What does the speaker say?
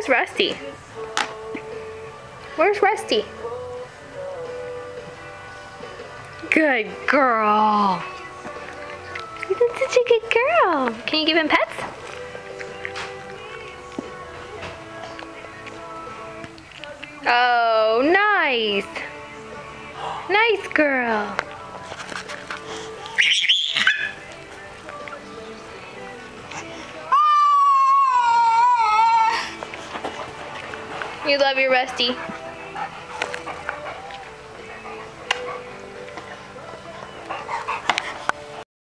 Rusty? Where's Rusty? Good girl. You're such a good girl. Can you give him pets? Oh, nice. Nice girl. You love your Rusty.